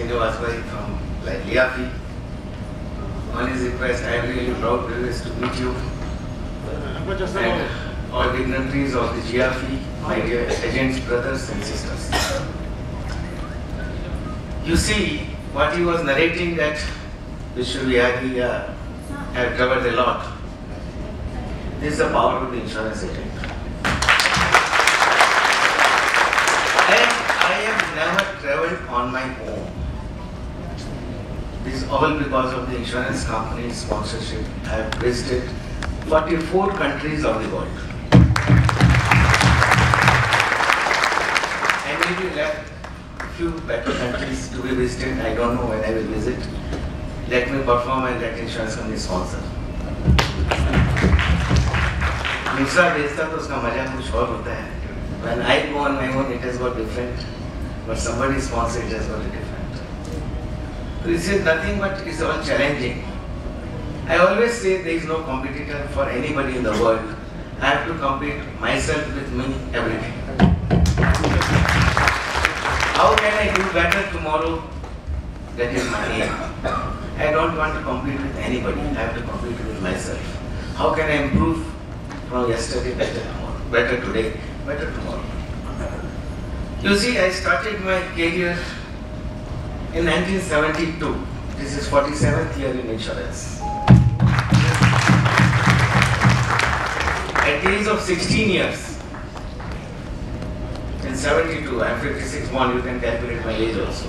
Chindu Vasbai from Liafi. On his request, I am really proud privilege to meet you and all dignitaries of the GRFE, my dear agents, brothers and sisters. You see, what he was narrating that Vishwavihari have covered a lot. This is the power of the insurance agent. I have never traveled on my own. This is all because of the insurance company's sponsorship. I have visited 44 countries of the world. I maybe left a few better countries to be visited. I don't know when I will visit. Let me perform and let insurance company sponsor. दूसरा भेजता तो उसका मजा कुछ और होता है. When I go on my own, it has got different. But somebody sponsor, it has got different. So this is nothing but it's all challenging. I always say there is no competitor for anybody in the world. I have to compete myself with me every day. How can I do better tomorrow? That is my aim. I don't want to compete with anybody. I have to compete with myself. How can I improve from yesterday better tomorrow, better today, better tomorrow? You see, I started my career in 1972. This is 47th year in insurance. At the age of 16 years, in 72, I am 56 born, you can calculate my age also.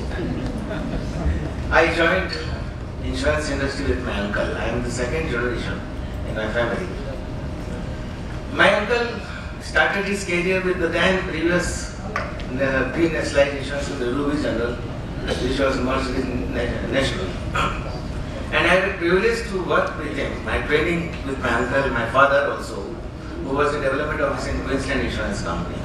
I joined insurance industry with my uncle. I am the second generation in my family. My uncle started his career with the then previous pre-nationalized insurance with the Ruby General, which was merged with National. And I had the privilege to work with him. My training with my uncle, my father also, who was the development officer in Queensland Insurance Company.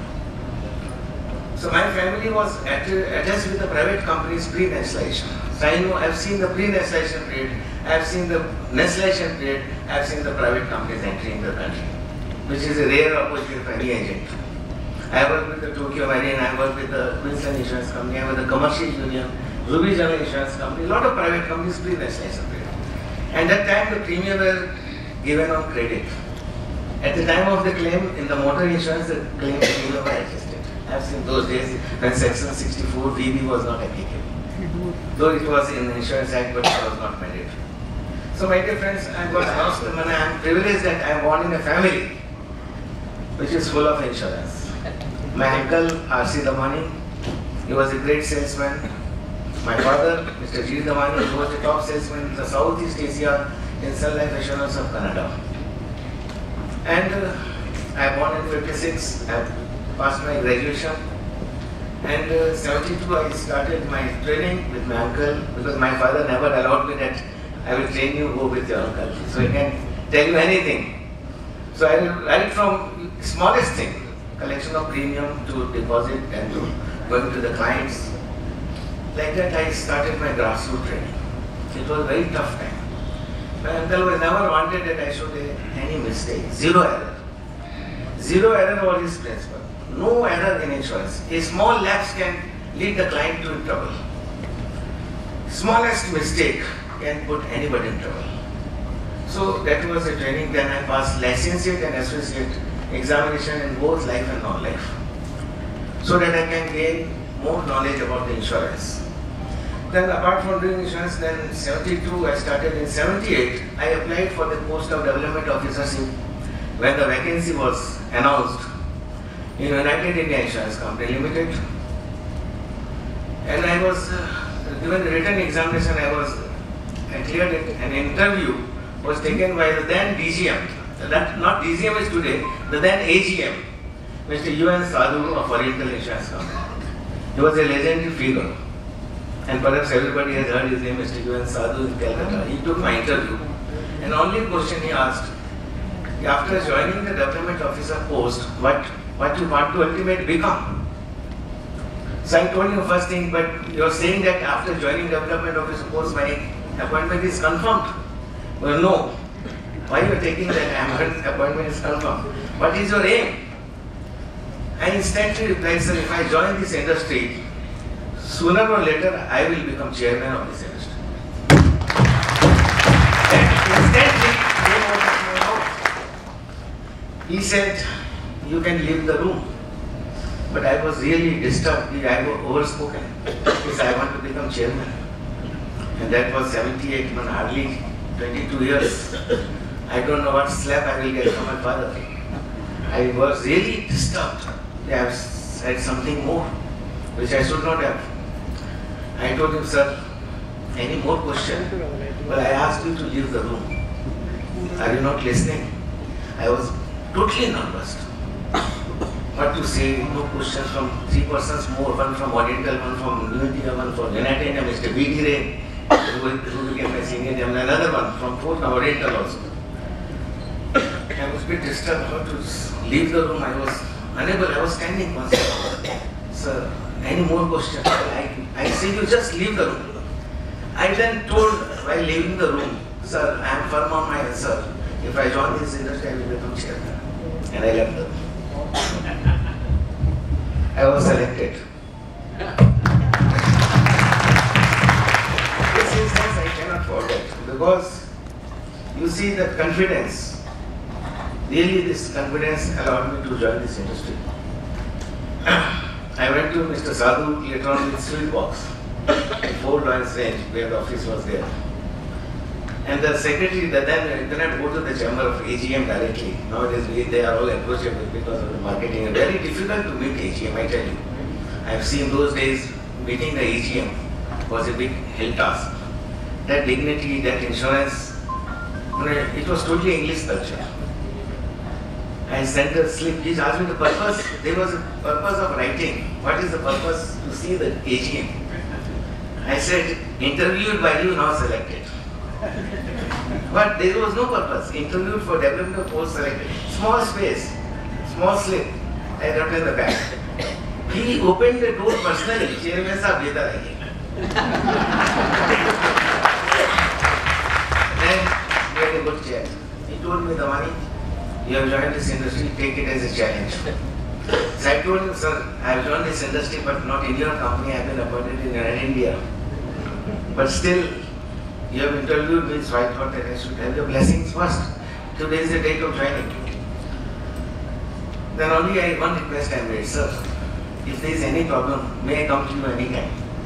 So my family was attached with the private companies pre-nationalization. So I know, I've seen the pre-nationalization period, I've seen the nationalization period, I've seen the private companies entering the country, which is a rare opportunity for any agent. I work with the Tokyo Marine, I work with the Queensland Insurance Company, I work with the Commercial Union, Ruby General Insurance Company, a lot of private companies pre-nationalization period. And that time the premium were given on credit. At the time of the claim in the motor insurance, the claim premium were adjusted. I have seen those days when Section 64 VB was not applicable. Though it was in the Insurance Act, but it was not mandatory. So my dear friends, I got lost and I am privileged that I am born in a family which is full of insurance. My uncle, R.C. Damani, he was a great salesman. My father, Mr. G. Damani, he was a top salesman in the Southeast Asia in Sun Life Assurance of Canada. And I born in 56, I passed my graduation. And 72 I started my training with my uncle because my father never allowed me that I will train you, go with your uncle. So he can tell you anything. So I will write from smallest thing, collection of premium to deposit and to going to the clients. Like that I started my grassroots training. It was a very tough time. My uncle was never wanted that I should do any mistake, zero error. Zero error was his principle. No error in insurance. A small lapse can lead the client to trouble. Smallest mistake can put anybody in trouble. So that was the training. Then I passed licentiate and associate examination in both life and non-life, so that I can gain more knowledge about the insurance. Then apart from doing insurance, then in 72 I started. In 78 I applied for the post of development officership when the vacancy was announced in United India Insurance Company Limited. And I was given the written examination, I cleared it. An interview was taken by the then DGM, that not DGM is today, the then AGM, Mr. UN Sadhu of Oriental Insurance Company. He was a legendary figure. And perhaps everybody has heard his name, Mr. UN Sadhu in Calcutta. He took my interview. And only question he asked, after joining the development officer post, what you want to ultimately become? So I told him first thing, but you are saying that after joining development officer post, my appointment is confirmed. Well, no. Why you are taking that appointment is confirmed? What is your aim? I instantly replied, sir, if I join this industry, sooner or later I will become chairman of this industry. And instantly came out of my mouth. He said, you can leave the room. But I was really disturbed. I was overspoken. Because I want to become chairman. And that was 78, hardly 22 years. I don't know what slap I will get from my father. I was really disturbed. They have said something more, which I should not have. I told him, sir, any more question? Well, I asked you to leave the room. Are you not listening? I was totally nervous. What to say, no questions from 3 persons more, one from Oriental, one from New India, one from United, Mr. B.D. Ray, who became my senior, and another one from 4th Oriental also. I was a bit disturbed how to leave the room. I was unable, I was standing once. Sir, any more questions? I say you just leave the room. I then told while leaving the room, sir, I am firm on my answer. If I join this industry, I will become chairman. And I left the room. I was selected. This instance I cannot forget because you see that confidence, really this confidence allowed me to join this industry. I went to Mr. Sadhu later on with sweet box, 4 lines range where the office was there. And the secretary then cannot go to the chamber of AGM directly. Nowadays they are all approachable because of the marketing. Very difficult to meet AGM, I tell you. I have seen those days meeting the AGM was a big hill task. That dignity, that insurance, it was totally English culture. I sent a slip. He asked me the purpose. There was a purpose of writing. What is the purpose? To see the AGM. I said, interviewed by you, now selected. But there was no purpose. Interviewed for development of post selected. Small space, small slip. I wrote in the back. He opened the door personally. Chairman sahab deta rahiye. Then we had a good chat. He told me, Damani, you have joined this industry, take it as a challenge. So I told him, sir, I have joined this industry but not in your company. I have been appointed in India. But still, you have interviewed me, so I thought that I should have your blessings first. Today is the date of joining. Then only one request I made, sir. If there is any problem, may I come to you anytime?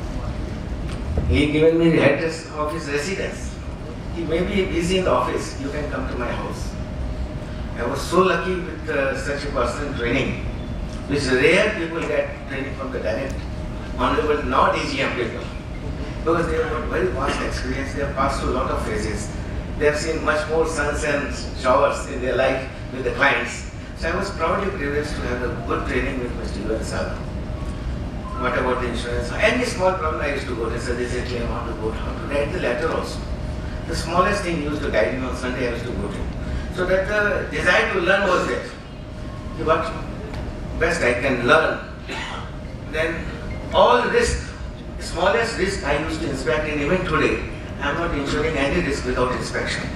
He given me the address of his residence. He may be busy in the office, you can come to my house. I was so lucky with such a person training, which rare people get training from the direct, honorable, not AGM people. Because they have got very vast experience, they have passed through a lot of phases. They have seen much more suns and showers in their life with the clients. So I was proudly privileged to have a good training with Mr. U.N. Sadhu. What about the insurance? Any small problem I used to go to, sir, this is a claim, how to go, how to write the letter also. The smallest thing used to guide me on Sunday, I used to go to. So that the desire to learn was there. What best I can learn. Then all risk, smallest risk I used to inspect, and even today, I am not insuring any risk without inspection.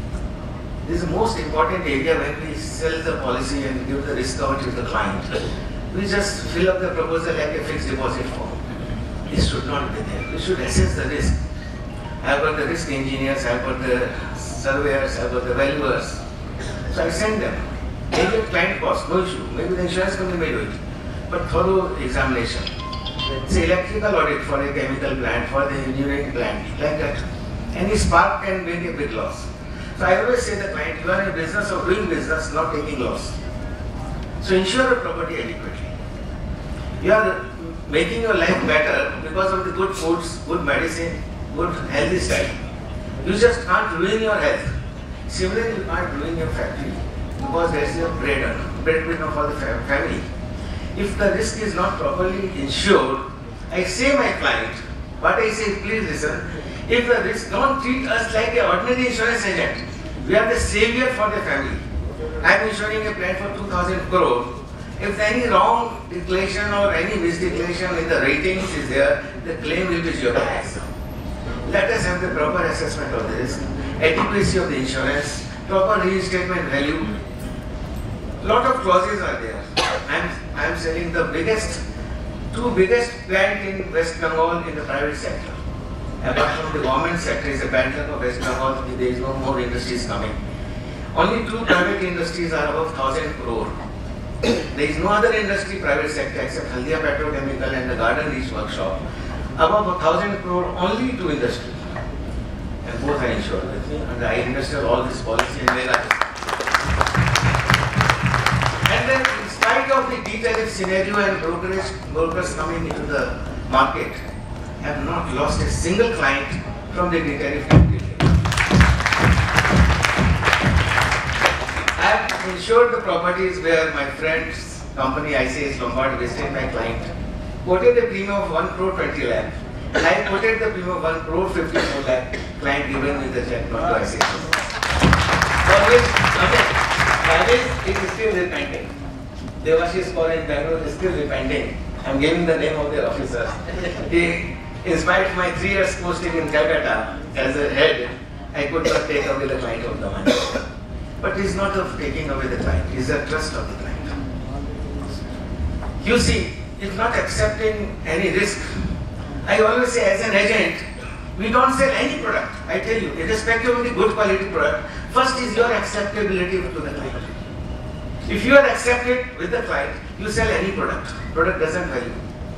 This is the most important area when we sell the policy and give the risk cover to the client. We just fill up the proposal like a fixed deposit form. This should not be there. We should assess the risk. I have got the risk engineers, I have got the surveyors, I have got the valuers. So I send them. Maybe a client cost, no issue. Maybe the insurance company may do it. But thorough examination. Say electrical audit for a chemical plant, for the engineering plant, like that. Any spark can make a big loss. So I always say to the client, you are in business of doing business, not taking loss. So insure your property adequately. You are making your life better because of the good foods, good medicine, good healthy style. You just can't ruin your health. Similarly, you can't ruin your factory because there is your breadwinner for the family. If the risk is not properly insured, I say my client, what I say, please listen, if the risk, don't treat us like an ordinary insurance agent. We are the savior for the family. I am insuring a plant for 2,000 crore. If any wrong declaration or any misdeclaration in the ratings is there, the claim will be jeopardized. Let us have the proper assessment of the risk, adequacy of the insurance, proper reinstatement value. Lot of clauses are there. I am selling the biggest Two biggest clients in West Bengal in the private sector. Apart from the government sector is a bad luck of West Bengal, there is no more industries coming. Only two private industries are above 1,000 crore. There is no other industry, private sector, except Haldia Petrochemical and the Garden Reach Workshop. Above 1,000 crore, only two industries. And both are insured with me. And I invested all this policy in their eyes. And then, in spite of the de-tariff scenario and brokers coming into the market, I have not lost a single client from the de-tariff category. I have insured the properties where my friend's company ICICI Lombard visited my client, quoted a premium of 1 crore 20 lakh. And I quoted the premium of 1 crore 54 lakh, client given me the check not to ICICI. For which, Rajesh is still repenting. Devashish Kaur in Bangalore is still repenting. I am giving the name of their officers. He, in spite of my 3 years posting in Calcutta as a head, I could not take away the client of the money. But it is not of taking away the client, it is a trust of the client. You see, if not accepting any risk, I always say as an agent, we don't sell any product. I tell you, irrespective of the good quality product, first is your acceptability to the client. If you are accepted with the client, you sell any product. Product doesn't value.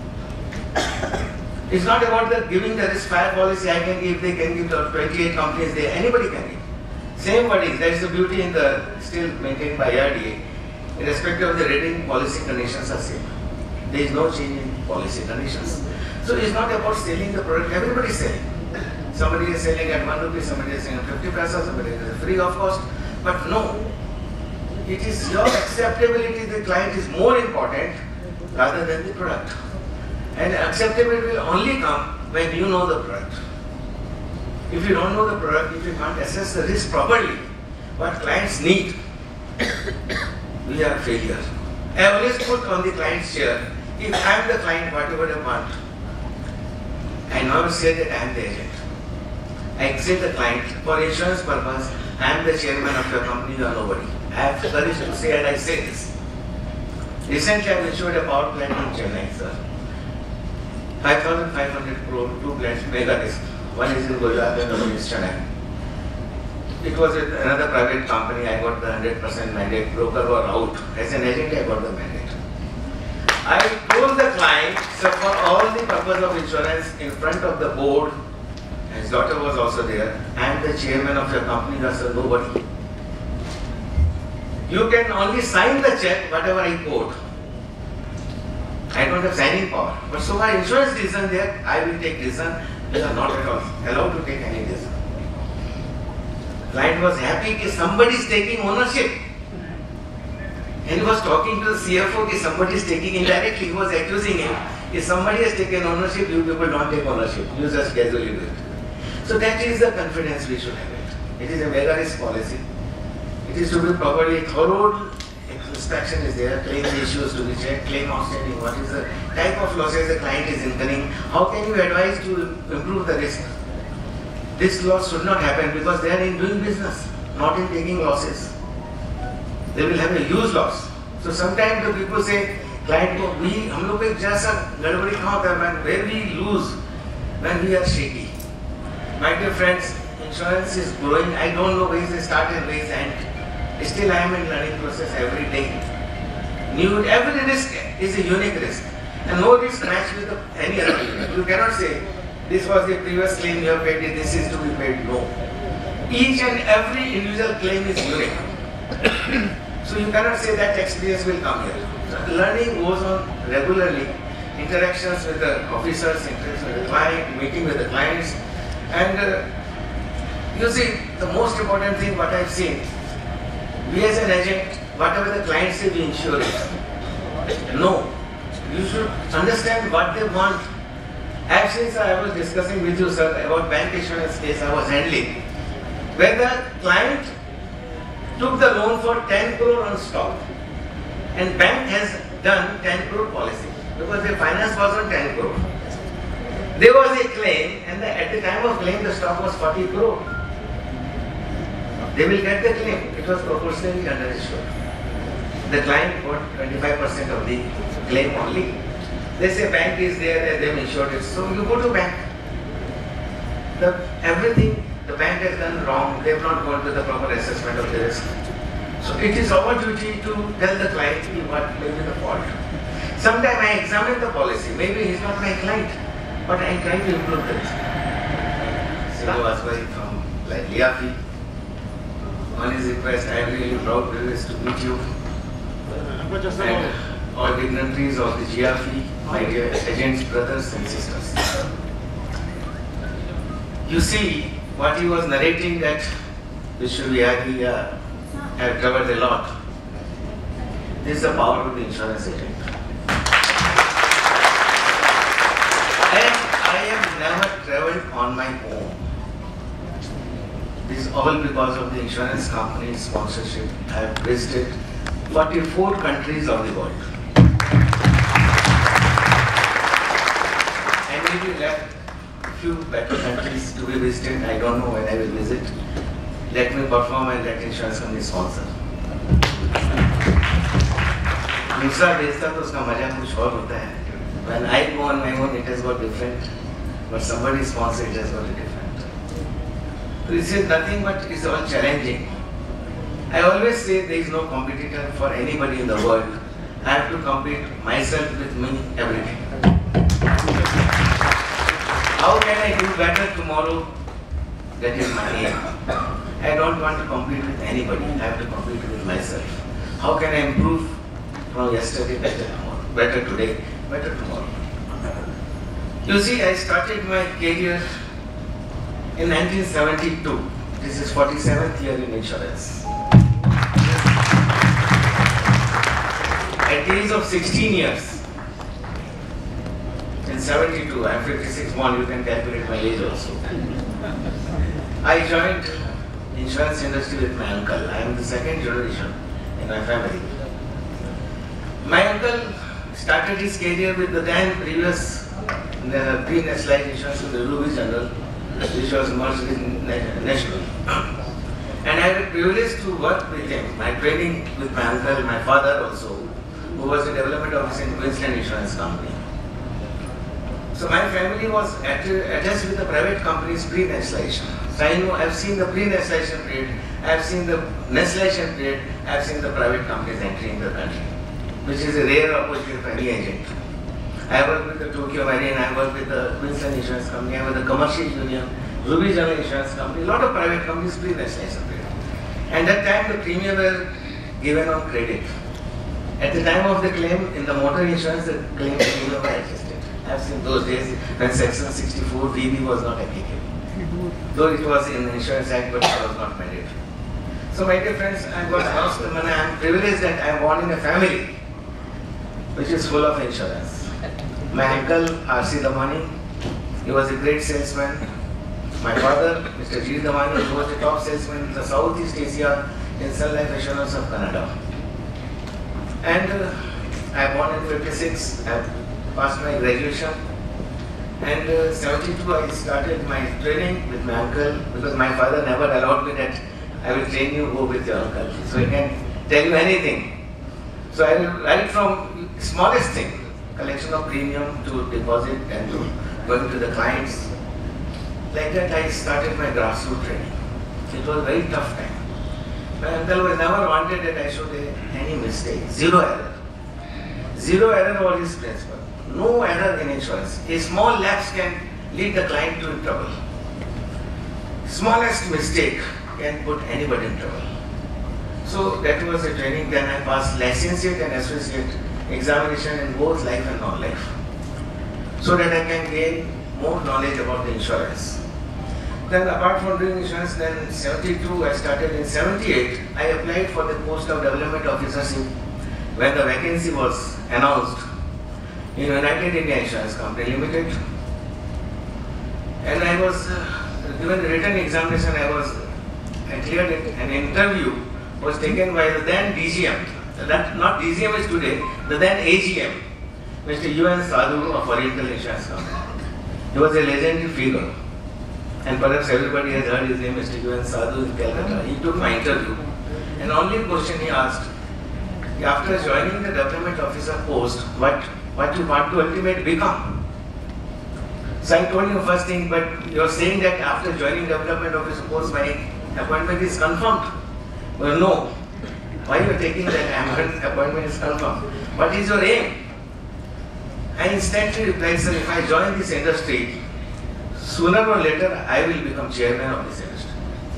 It's not about the giving the risk fire policy I can give, they can give the 28 companies there, anybody can give. Same wording, that is the beauty in the still maintained by IRDA. Irrespective of the rating, policy conditions are same. There is no change in policy conditions. So it's not about selling the product, everybody is selling. Somebody is selling at 1 rupee, somebody is selling at 50 paisa, somebody is free of cost. But no, it is your acceptability, the client is more important rather than the product. And acceptability will only come when you know the product. If you don't know the product, if you can't assess the risk properly, what clients need, we are failure. I always put on the client's chair, if I am the client, whatever I want, I never say that I am the agent. I say the client, for insurance purpose, I am the chairman of your company, you are nobody. I have the courage to say and I say this. Recently I insured a power plant in Chennai, sir. 5,500 crore, 2 plants, mega risk. One is in Gujarat and another is Chennai. It was with another private company, I got the 100% mandate, broker were out. As an agent, I got the mandate. I told the client, so for all the purpose of insurance, in front of the board, his daughter was also there, I am the chairman of your company, that's nobody. You can only sign the check, whatever I quote. I don't have signing power. But so my insurance decision there, I will take decision. They are not at all allowed to take any decision. Client was happy that somebody is taking ownership. And he was talking to the CFO that somebody is taking indirectly. He was accusing him. If somebody has taken ownership, you people don't take ownership. You just casually do it. So that is the confidence we should have it. It is a mega risk policy. It is to be properly thorough. Inspection is there, claim issues to be checked, claim outstanding, what is the type of losses the client is incurring, how can you advise to improve the risk. This loss should not happen because they are in doing business, not in taking losses. They will have a huge loss. So sometimes the people say, client ko, hum log ko ek jaisa gadbadi kahan hota hai, where we lose when we are shaky. My dear friends, insurance is growing, I don't know where is the start and where is the end. Still I am in learning process every day. Every risk is a unique risk. And no risk matched with any other unit. You cannot say, this was the previous claim you have paid, this is to be paid. No. Each and every individual claim is unique. So you cannot say that experience will come here. So learning goes on regularly. Interactions with the officers, interactions with the client, meeting with the clients. And you see, the most important thing what I have seen, we as an agent, whatever the client say, we insure it. No. You should understand what they want. Actually, sir, I was discussing with you, sir, about bank insurance case I was handling, where the client took the loan for 10 crore on stock. And bank has done 10 crore policy because the finance was on 10 crore. There was a claim, and at the time of claim, the stock was 40 crore. They will get the claim. It was proportionally underinsured. The client got 25% of the claim only. They say bank is there, they've insured it. So you go to bank. Everything the bank has done wrong, they've not gone to the proper assessment of the risk. So it is our duty to tell the client what may be the fault. Sometimes I examine the policy, maybe he's not my client, but I try to improve it. Srinivas from Liafi. On his request, I am really proud to meet you. And all dignitaries of the GRF, my dear agents, brothers and sisters. You see, what he was narrating that Vishwavyagi had covered a lot. This is the power of the insurance agent. And I have never traveled on my own. This is all because of the insurance company's sponsorship. I have visited 44 countries of the world. I maybe left a few better countries to be visited. I don't know when I will visit. Let me perform and let insurance company sponsor. दूसरा भेजता तो उसका मजा कुछ और होता है. When I go on my own, it has got different. But somebody sponsor, it has got different. So this is nothing but it's all challenging. I always say there is no competitor for anybody in the world. I have to compete myself with me every day. How can I do better tomorrow? That is my aim. I don't want to compete with anybody. I have to compete with myself. How can I improve from yesterday better tomorrow, better today, better tomorrow? You see, I started my career in 1972. This is 47th year in insurance. At the age of 16 years, in 72, I am 56 born, you can calculate my age also. I joined insurance industry with my uncle. I am the second generation in my family. My uncle started his career with the then previous pre-nationalized insurance with the Ruby General, which was merged with National. And I had a privilege to work with him. My training with my uncle, my father also, who was the development officer in Queensland Insurance Company. So my family was attached with the private companies pre-nationalization. So I know, I've seen the pre-nationalization period, I've seen the nationalization period, I've seen the private companies entering the country, which is a rare opportunity for any agent. I work with the Tokyo Marine, I work with the Queensland Insurance Company, I work with the Commercial Union, Ruby General Insurance Company, a lot of private companies pre-nationalization period. And that time the premium were given on credit. At the time of the claim in the motor insurance, the claim premium were adjusted. I have seen those days when Section 64 VB was not applicable. Though it was in the Insurance Act, but it was not mandatory. So my dear friends, I was lost the money. I am privileged that I am born in a family which is full of insurance. My uncle, R.C. Damani, he was a great salesman. My father, Mr. G. Damani, he was the top salesman in the Southeast Asia in Sun Life Assurance of Canada. And I born in 56, I passed my graduation. And 72 I started my training with my uncle because my father never allowed me that I will train you, go with your uncle. So he can tell you anything. So I will write from smallest thing, collection of premium to deposit and to going to the clients. Like that I started my grassroots training. It was a very tough time. My uncle was never wanted that I should do any mistake. Zero error. Zero error was his principle. No error in insurance. A small lapse can lead the client to trouble. Smallest mistake can put anybody in trouble. So that was a training. Then I passed licentiate and associate examination in both life and non-life, so that I can gain more knowledge about the insurance. Then apart from doing insurance, then 72 I started. In 78 I applied for the post of development officership when the vacancy was announced in United India Insurance Company Limited. And I was given the written examination. I cleared it. An interview was taken by the then DGM, that not DGM is today, the then AGM, Mr. UN Sadhu of Oriental Insurance Company. He was a legendary figure, and perhaps everybody has heard his name, Mr. UN Sadhu in Calcutta. He took my interview, and only question he asked, after joining the development officer post, what what you want to ultimately become. So I told you first thing, but you're saying that after joining development office, of course, my appointment is confirmed. Well, no. Why you are taking that appointment is confirmed? What is your aim? I instantly replied, sir, if I join this industry, sooner or later I will become chairman of this industry.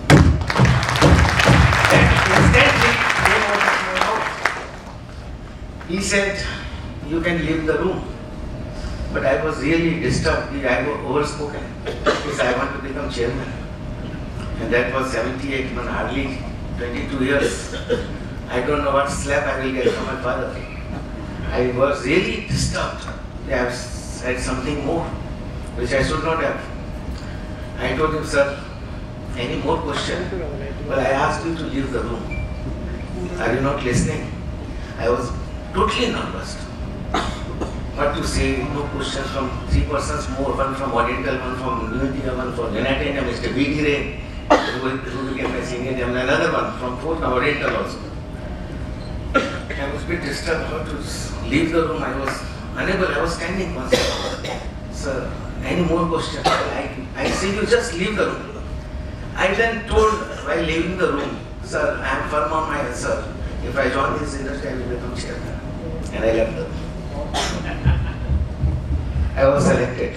And instantly came out of my mouth. He said, you can leave the room. But I was really disturbed. I was overspoken because I want to become chairman. And that was 78, hardly 22 years. I don't know what slap I will get from my father. I was really disturbed. I have said something more, which I should not have. I told him, sir, any more question? Well, I asked you to leave the room. Are you not listening? I was totally nervous. What to say, no questions from 3 persons more, one from Oriental, one from New India, one from United India, Mr. B.D. Ray, who became my senior, and another one from Fort Oriental also. I was a bit disturbed how to leave the room. I was unable, I was standing constantly. Sir, any more questions? I say you just leave the room. I then told while leaving the room, sir, I am firm on my answer. If I join this industry, I will become chairman. And I left the room. I was selected.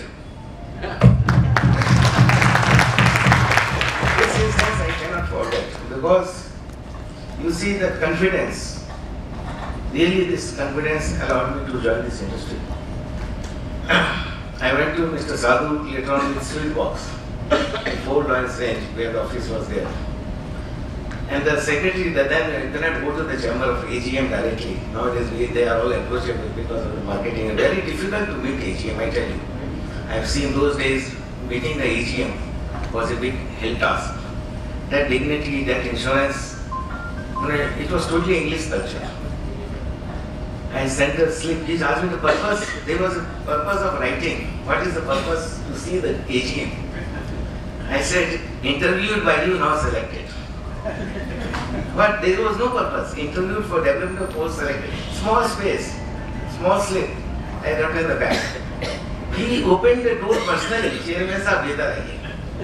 This instance I cannot forget because you see that confidence, really this confidence allowed me to join this industry. I went to Mr. Sadhu later on with sweet box, 4 lines range where the office was there. And the secretary, then you cannot go to the chamber of AGM directly. Nowadays they are all approachable because of the marketing. Very difficult to meet AGM, I tell you. I have seen those days meeting the AGM was a big hill task. That dignity, that insurance, it was totally English culture. I sent a slip. He asked me the purpose. There was a purpose of writing. What is the purpose? To see the AGM. I said, interviewed by you, now selected. But there was no purpose. Interviewed for development of post selected. Small space, small slip. I wrote in the back. He opened the door personally. Chairman sahab deta rahiye.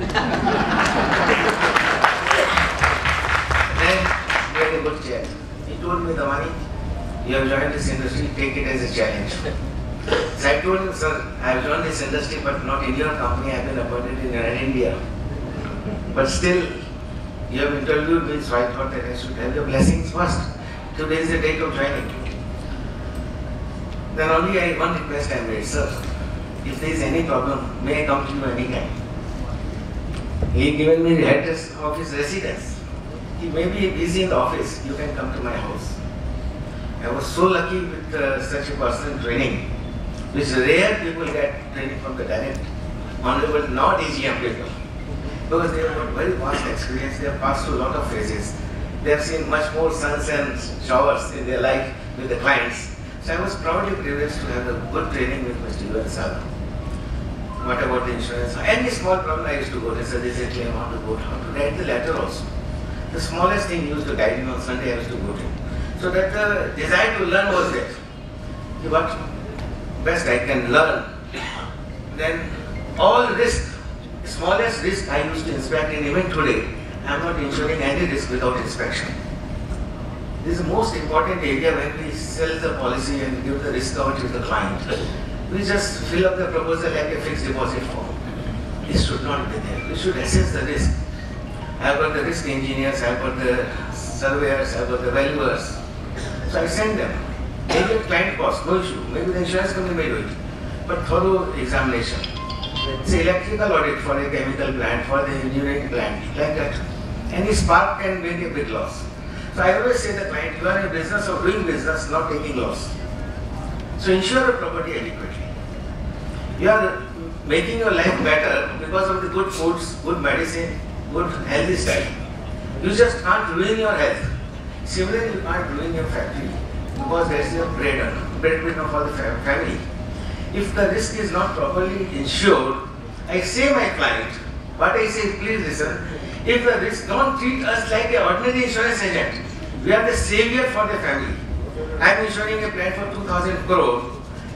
Then we had a good chat. He told me, Damani, you have joined this industry, take it as a challenge. So I told him, sir, I have joined this industry but not in your company. I have been appointed in India. But still, you have interviewed me, so I thought that I should have your blessings first. Today is the date of joining. Then only one request I made, sir. If there is any problem, may I come to you anytime? He given me the address of his residence. He may be busy in the office. You can come to my house. I was so lucky with such a person in training, which rare people get training from the direct, honorable, not AGM people. Because they have got very vast experience, they have passed through a lot of phases. They have seen much more suns and showers in their life with the clients. So I was proudly privileged to have a good training with Mr. U.N. Sadhu. What about the insurance? Any small problem I used to go, they said, this is a claim, how to go, how to write the letter also. The smallest thing he used to guide me on Sunday, I used to go to. So that the desire to learn was there. What best I can learn. Then all risk, smallest risk I used to inspect, and even today, I am not insuring any risk without inspection. This is the most important area when we sell the policy and give the risk cover to the client. We just fill up the proposal like a fixed deposit form. This should not be there. We should assess the risk. I have got the risk engineers, I have got the surveyors, I have got the valuers. So I send them. Maybe a client cost, no issue. Maybe the insurance company may do it. But thorough examination. Say electrical audit for a chemical plant, for the engineering plant, like that. Any spark can make a big loss. So I always say to the client, you are in a business of doing business, not taking loss. So insure your property adequately. You are making your life better because of the good foods, good medicine, good healthy style. You just can't ruin your health. Similarly, you can't ruin your factory because there is your breadwinner for the family. If the risk is not properly insured, I say my client, what I say, please listen, if the risk, don't treat us like an ordinary insurance agent. We are the savior for the family. I am insuring a plant for 2,000 crore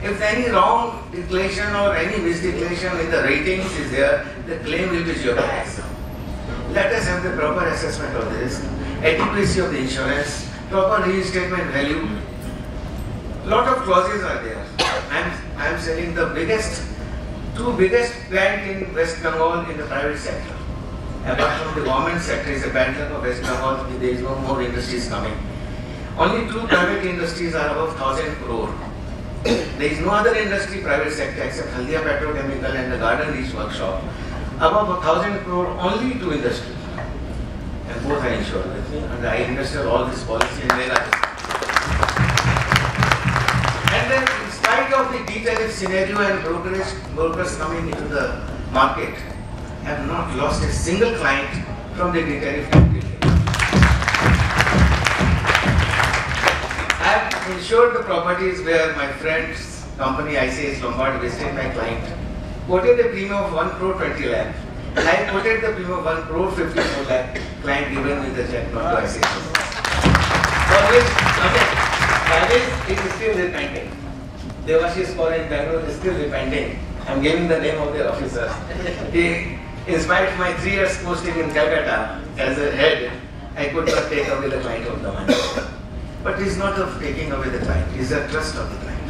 If any wrong declaration or any misdeclaration in the ratings is there, the claim will be jeopardized. Let us have the proper assessment of the risk, adequacy of the insurance, proper reinstatement value. Lot of clauses are there. I am selling the two biggest plant in West Bengal in the private sector. Apart from the government sector is a bad luck of West Bengal, there is no more industries coming. Only two private industries are above 1,000 crore. There is no other industry, private sector, except Haldia Petrochemical and the Garden Reach Workshop. Above 1,000 crore, only two industries. And both are insured with me, and I invested all this policy in Mega. And then, in spite of the de-tariff scenario and brokers coming into the market, I have not lost a single client from the de-tariff completely. I have insured the properties where my friend's company ICICI Lombard visited my client, quoted a premium of 1 crore 20 lakh. I quoted the premium of 1 crore 54 lakh. Client given me the check, not to ICICI. For which, again, it is still repenting. Devashish Kaur in Bangalore is still repenting. I am giving the name of the officer. In spite of my 3 years posting in Calcutta as a head, I could not take away the client of the money. But it is not of taking away the client, it is a trust of the client.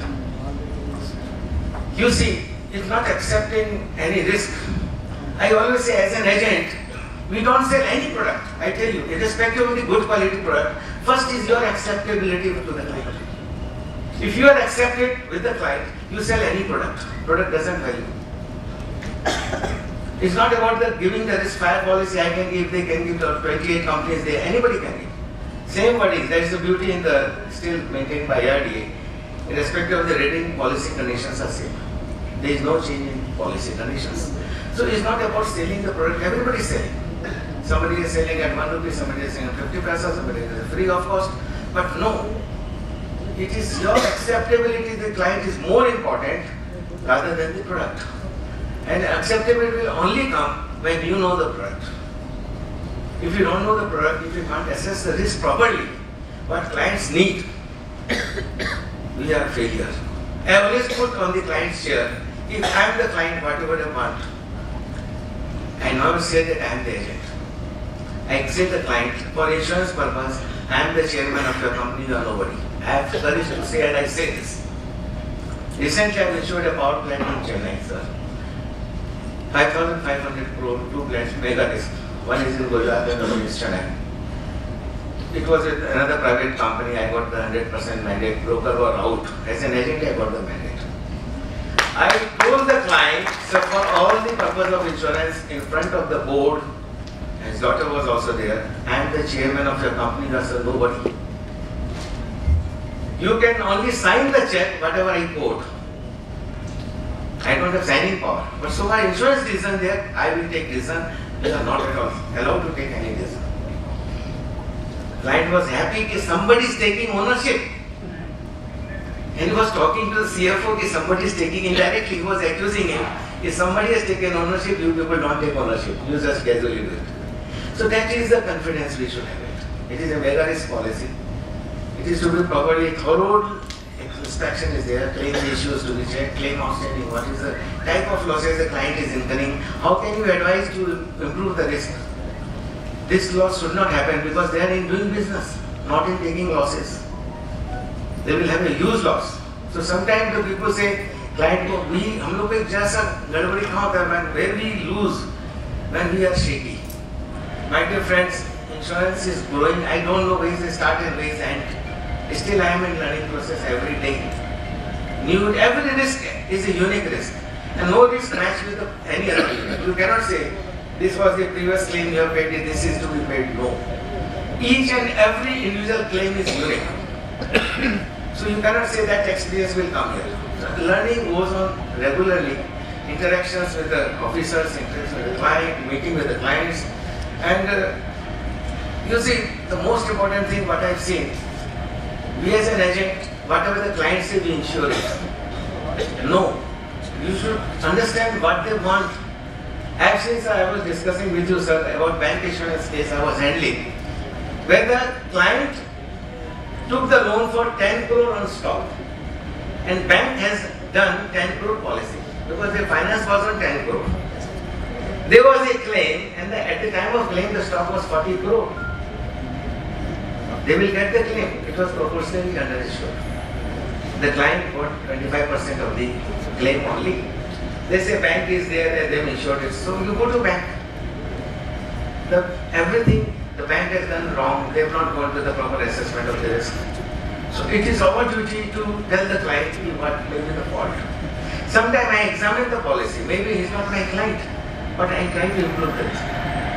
You see, it's not accepting any risk. I always say, as an agent, we don't sell any product. I tell you, irrespective of the good quality product, first is your acceptability to the client. If you are accepted with the client, you sell any product. Product doesn't value. It's not about the giving the risk fire policy I can give, they can give, 28 companies there, anybody can give. Same wording, that is the beauty in the still maintained by IRDA. Irrespective of the rating, policy conditions are same. There is no change in policy conditions. So it's not about selling the product, everybody is selling. Somebody is selling at 1 rupee, somebody is selling at 50 paisa, somebody is free of cost. But no, it is your acceptability, the client is more important rather than the product. And acceptability will only come when you know the product. If you don't know the product, if you can't assess the risk properly, what clients need, we are failures. I always put on the client's chair, if I am the client, whatever they want, I never say that I am the agent. I say the client, for insurance purpose, I am the chairman of your company, you are nobody. I have courage to say, and I say this. Recently, I insured a power plant in Chennai, sir. 5,500 crore, 2 plants, mega risk. One is in Gujarat and another is Chennai. It was with another private company, I got the 100% mandate, broker were out. As an agent, I got the mandate. I told the client, so for all the purpose of insurance, in front of the board, his daughter was also there, I am the chairman of your company, that's nobody. You can only sign the check, whatever I quote. I don't have signing power. But so far insurance decision there, I will take decision. They are not at all allowed to take any decision. Client was happy that somebody is taking ownership. And he was talking to the CFO that somebody is taking indirectly. He was accusing him. If somebody has taken ownership, you people don't take ownership. You just casually do it. So that is the confidence we should have it. It is a mega risk policy. It is to be properly thorough. Inspection is there, claim issues to be checked, claim outstanding, what is the type of losses the client is incurring, how can you advise to improve the risk. This loss should not happen because they are in doing business, not in taking losses. They will have a huge loss. So sometimes the people say, client को we हम लोग एक जैसा गड़बड़ी कहाँ होता है where we lose when we are shaky. My dear friends, insurance is growing. I don't know where it start and where it end. Still I am in learning process every day. Every risk is a unique risk. And no risk match with any other. You cannot say, this was the previous claim you have paid, this is to be paid. No. Each and every individual claim is unique. So you cannot say that experience will come here. So learning goes on regularly. Interactions with the officers, interactions with the client, meeting with the clients. And you see, the most important thing what I have seen, we as an agent, whatever the client says, we insure it. No. You should understand what they want. As since I was discussing with you, sir, about bank insurance case I was handling, where the client took the loan for 10 crore on stock, and bank has done 10 crore policy because their finance was on 10 crore. There was a claim, and at the time of claim, the stock was 40 crore. They will get the claim. It was proportionally underinsured. The client got 25% of the claim only. They say bank is there, they have insured it. So you go to bank. Everything the bank has done wrong. They have not gone to the proper assessment of the risk. So it is our duty to tell the client what may be the fault. Sometimes I examine the policy. Maybe he is not my client, but I am trying to improve it.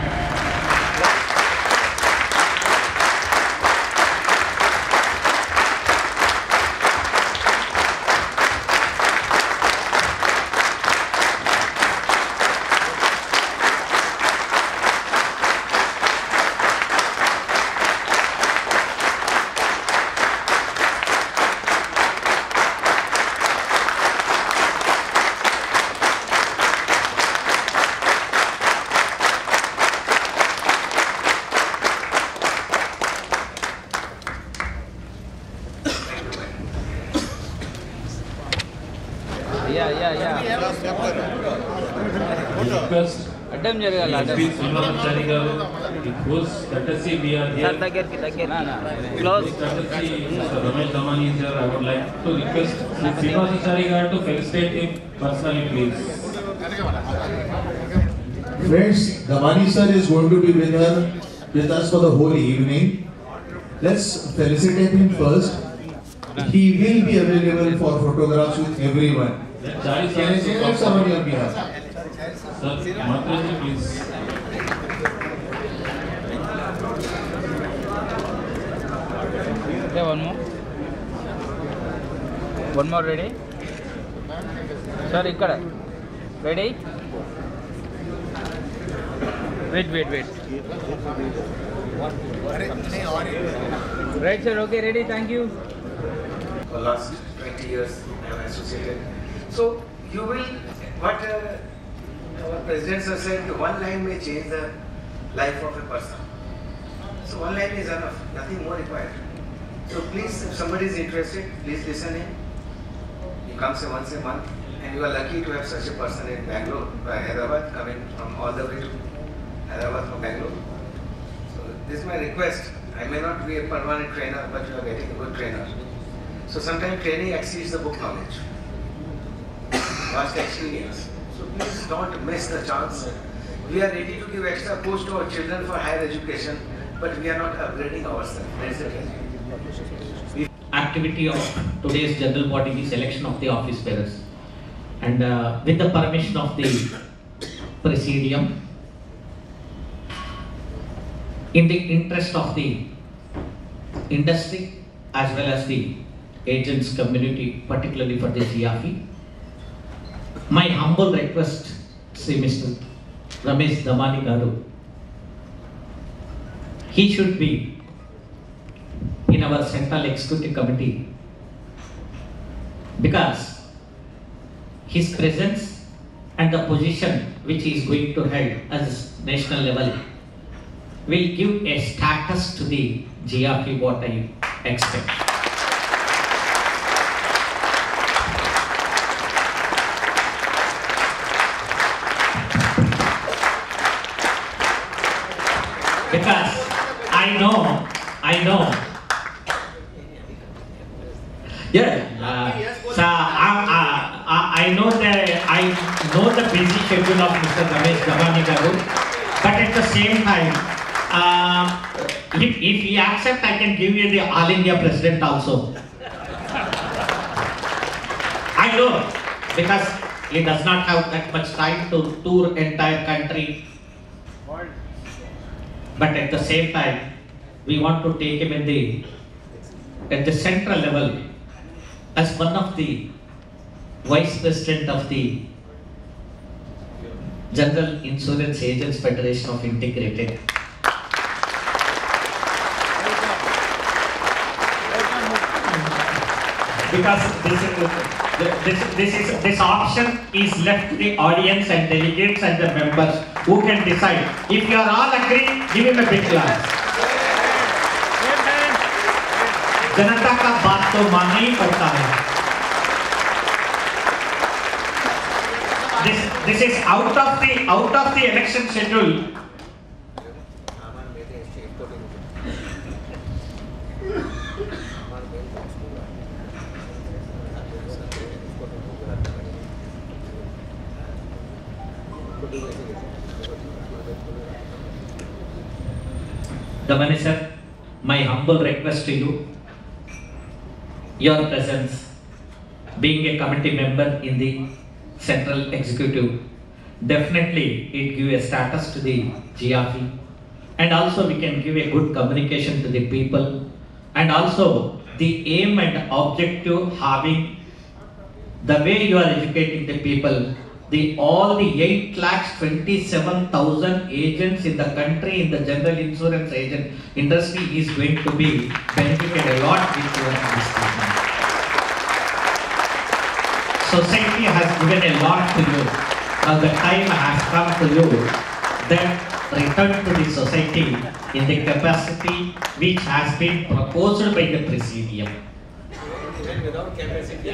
Request SP Srinivasachari garu, it was courtesy we are here. Close. Courtesy Mr. Ramesh Damani sir, I would like to request Srinivasachari garu to felicitate him personally, please. Friends, Damani sir is going to be with us for the whole evening. Let's felicitate him first. He will be available for photographs with everyone. Can I say that somebody on behalf? Sir, Matraji, please. Okay, one more ready? Sir, ikkada. Ready? Wait. Right, sir, okay, ready, thank you. For last 20 years I am associated. So you will, what our presidents have said, one line may change the life of a person. So one line is enough, nothing more required. So please, if somebody is interested, please listen in. He comes once a month, and you are lucky to have such a person in Bangalore, Hyderabad, coming from all the way to Hyderabad from Bangalore. So this is my request. I may not be a permanent trainer, but you are getting a good trainer. So sometimes training exceeds the book knowledge, vast experience. So please don't miss the chance. We are ready to give extra push to our children for higher education, but we are not upgrading ourselves. That's the reality. Activity of today's general body is election of the office bearers, and with the permission of the Presidium, in the interest of the industry as well as the agents community, particularly for the GRP, my humble request, Sri Mr. Ramesh Damani garu, he should be in our Central Executive Committee, because his presence and the position which he is going to hold as national level will give a status to the GRP what I expect. Because I know, I know the busy schedule of Mr. Ramesh Damani garu, but at the same time, if he accepts, I can give you the All India President also. I know, because he does not have that much time to tour entire country. But at the same time, we want to take him at the central level as one of the Vice President of the General Insurance Agents Federation of Integrated. Because this option is left to the audience and delegates and the members who can decide. If you are all agreed, give him a big clap. जनता का बात तो मानना ही पड़ता है. this is out of the election schedule. Damani sir, my humble request to you, your presence, being a committee member in the Central Executive, definitely it give a status to the GRP, and also we can give a good communication to the people, and also the aim and objective having the way you are educating the people, all the 8,27,000 agents in the country in the general insurance agent industry is going to be benefited a lot with your statement. Society has given a lot to you. Now the time has come to you that return to the society in the capacity which has been proposed by the Presidium. Even without capacity.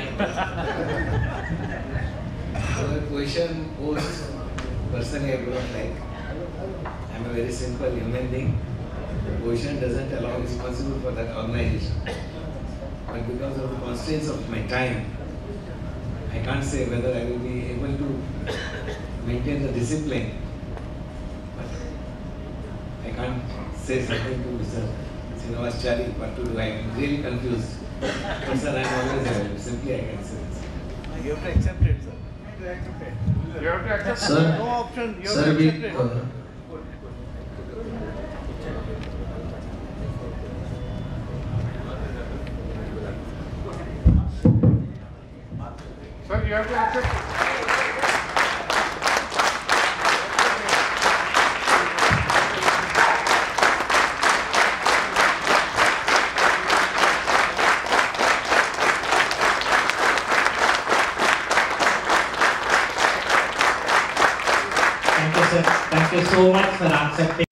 So the question posed, personally I do not like. I am a very simple human being. The question doesn't allow me responsible for that organization. But because of the constraints of my time, I can't say whether I will be able to maintain the discipline. But I can't say something to Mr. Srinivasachari what to do. I am really confused. But sir, I am always available. Simply I can say this. You have to accept it, sir. You have to accept it. Sir, No option. You have sir, to we, accept it. Sir, you have to accept it. Thank you, sir. Thank you so much for accepting.